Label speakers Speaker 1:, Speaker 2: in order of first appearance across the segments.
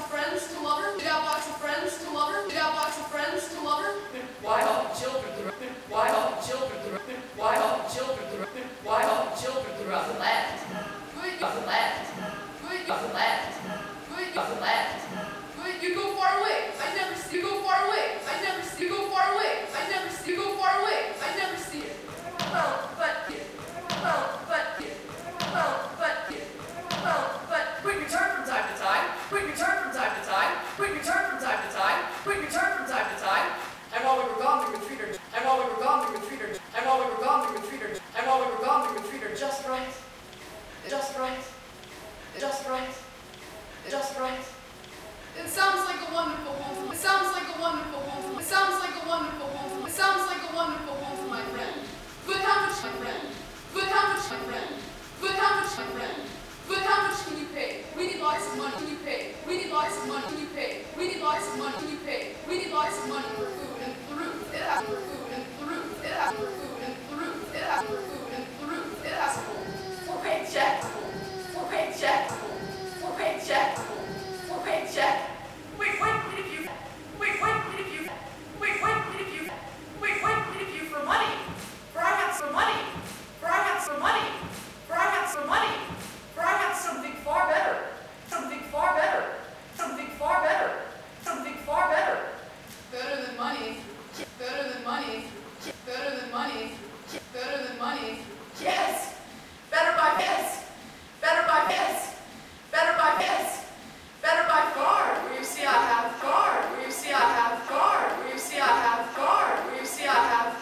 Speaker 1: of friends to love her. Get out lots of friends to love her. Get out lots of friends to love her. Why all the children throughout? Why all the children throughout? Why all the children throughout? Why all the children throughout the land? Good of the land. Good of the land. Good of the land. Good. You go far away. I never see. You go far away. I never see. You go far away. I never see. You go far away. I never see it. Well, but here. Well, but here. Well, but here. Well, but we return from time to time. We return from time to time. We return from time to time. We return from time to time. And while we were gone, we would treat her. And while we were gone, we would treat her. And while we were gone, we would treat her. And while we were gone, we would treat her just right. Just right. Just right. Just right. It sounds like a wonderful home. It sounds like a wonderful home. It sounds like a wonderful home. It sounds like a wonderful home for my friend. Look how much, my friend. Look how much, my friend. Look how much, my friend. Look how much can you pay? We need lots of money. Can you pay? We need lots of money. Can you pay? We need lots of money. Can you pay? We need lots of money for food and the roof. It has for food and the roof. It has for food and the roof. It has for food and the roof. It has a home. For paycheck. For paycheck. For paycheck. For paycheck. Wait if you. Wait if you. Wait if you. Wait if you for money. For I got some money. For I got some money. For I got some money. For I got something far better. Something far better. Something far better. Something far better. Better than money. Better than money. Better than money. Better than money. Yes. Better by yes. Better by yes. Better by yes. Better by far. Where you see I have guard. Where you see I have guard. Where you see I have guard. Where you see I have.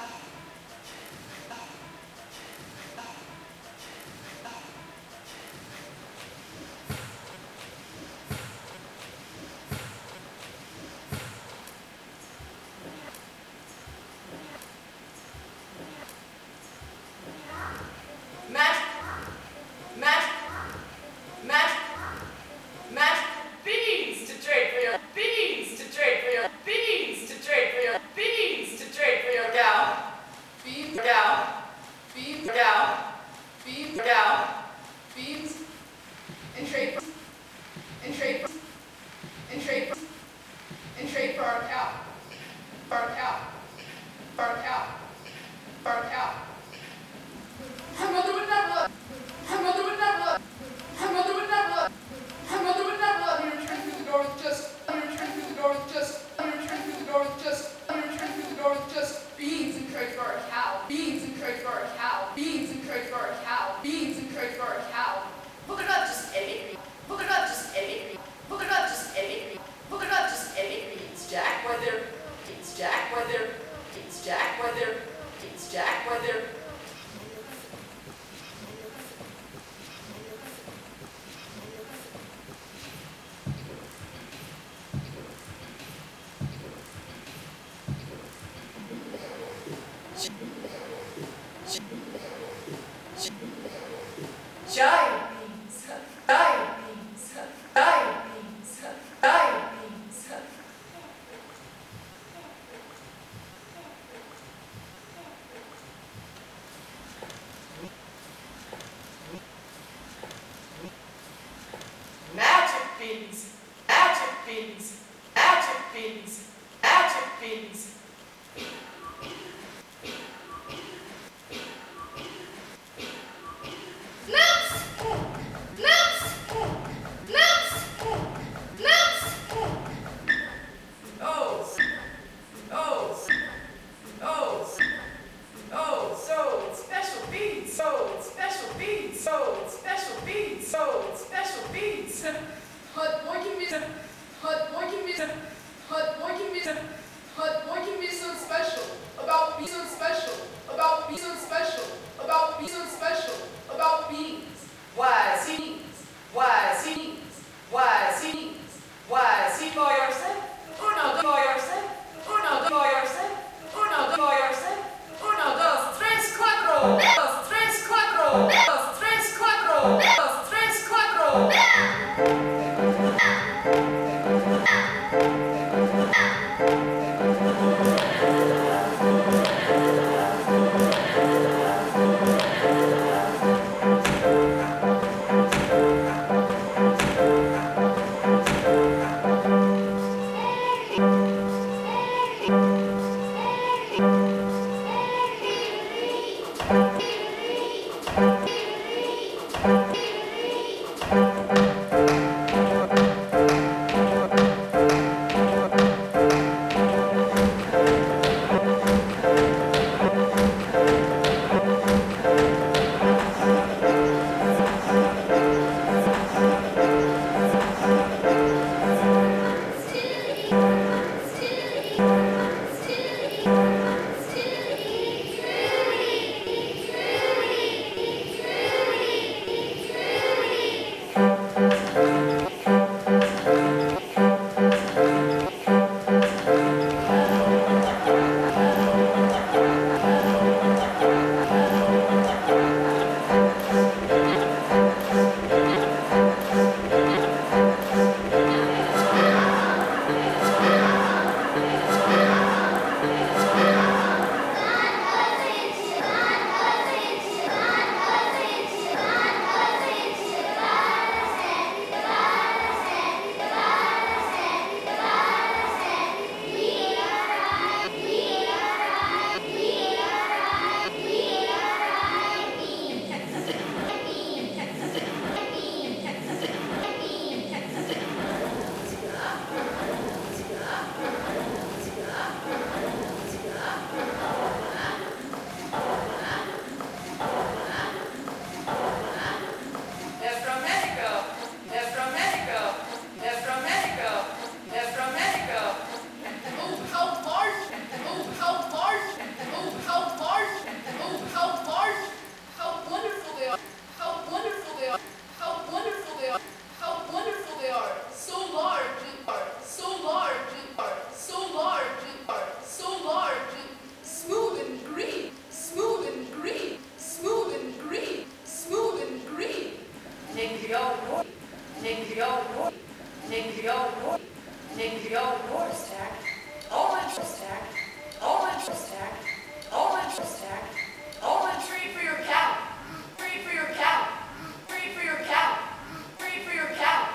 Speaker 1: Treat for your cow. Treat for your cow. Treat for your cow. Treat for your cow.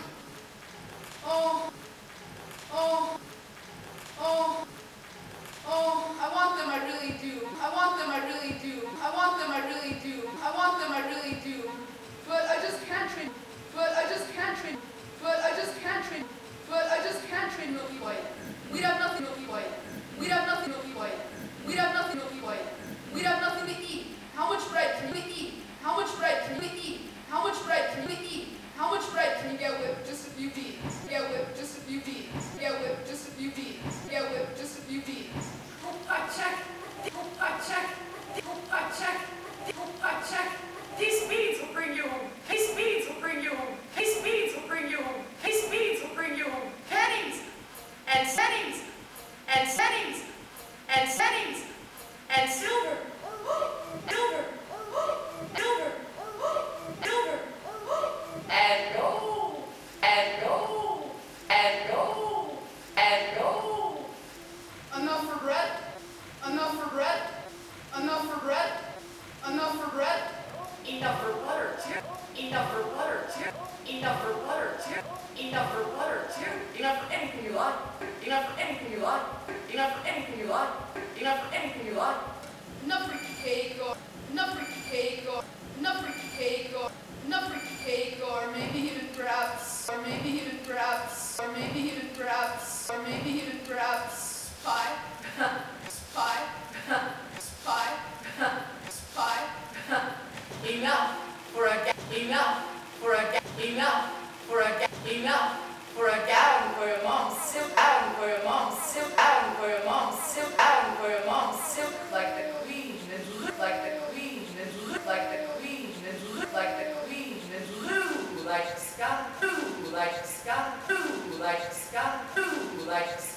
Speaker 1: Oh, oh, oh, oh, I want them, I really do. I want them, I really do. I want them, I really do. I want them, I really do. But I just can't train. But I just can't train. But I just can't train. But I just can't train Milky White. We'd have nothing Milky White. We'd have nothing Milky White. We'd have nothing Milky White. We'd have nothing to eat. How much bread can we eat? How much bread can we eat? How much bread can we eat? How much bread can you get with just a few beans? Get with just a few beans. Get with just a few beans. Get with just a few beans. I check. I check. I check. I check. These beans will bring you home. These beans will bring you home. These beans will bring you home. These beans will bring you home. Pennies and pennies and pennies and pennies and silver. Silver. Silver. Silver. And gold. And gold. And gold. And gold. Enough for bread. Enough for bread. Enough for bread. Enough for bread. Enough for butter too. Enough for butter too. Enough for butter too. Enough for butter too. Enough for anything you like. Enough for anything you like. Enough for anything you like. Enough for anything you like. Enough for cake or enough for cake or enough for cake or enough for cake or maybe even perhaps or maybe even perhaps or maybe even perhaps or maybe even perhaps pie. Pie. Pie. Pie. Enough for a enough for a enough for a enough for a gallon for your mom's silk, gallon for your mom's silk, gallon for your mom's silk, gallon for your mom's silk, like the queen and look like the queen and look like the queen and look like the queen and blue like the sky, blue like the sky, blue like the sky, blue like the sky.